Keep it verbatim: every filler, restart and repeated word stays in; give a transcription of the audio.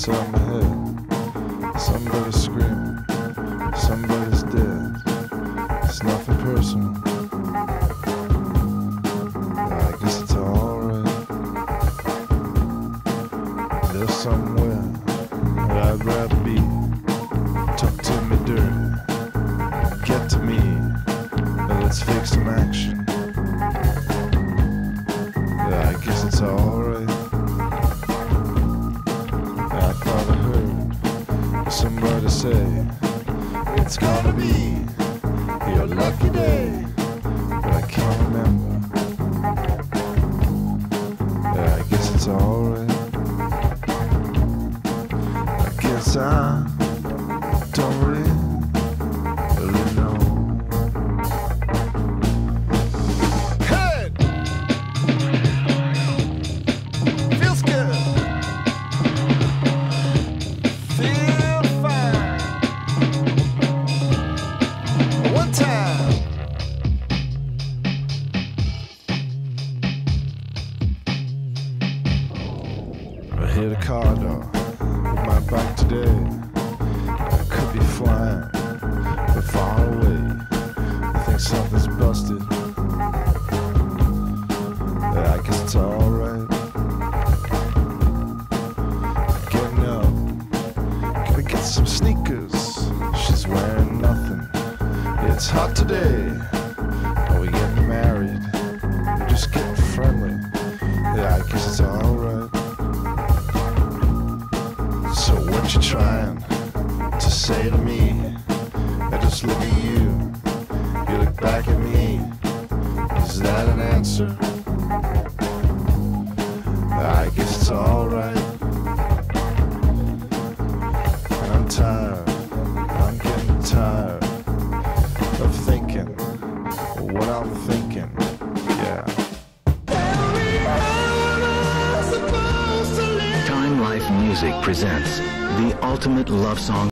inside my head. Somebody's screaming, somebody's dead. It's nothing personal. I guess it's alright. There's somewhere that I'd rather be. Talk to me dirty, get to me, and let's fake some action. I guess it's alright. I thought I heard somebody say it's gonna be your lucky day, but I can't remember. Yeah, I guess it's alright. I guess I don't really, really know. Hey! Feels good. Feel fine. One time. I hit a car door with my bike today. I could be flying, but far away. I think something's busted. Yeah, I guess it's alright. Getting up, gonna get some sneakers. She's wearing nothing. It's hot today. Are we getting married? We're just getting friendly. Yeah, I guess it's alright. So what you trying to say to me? I just look at you, you look back at me. Is that an answer? I guess it's alright. I'm tired, I'm getting tired of thinking what I'm thinking, yeah. Time Life Music presents the ultimate love song.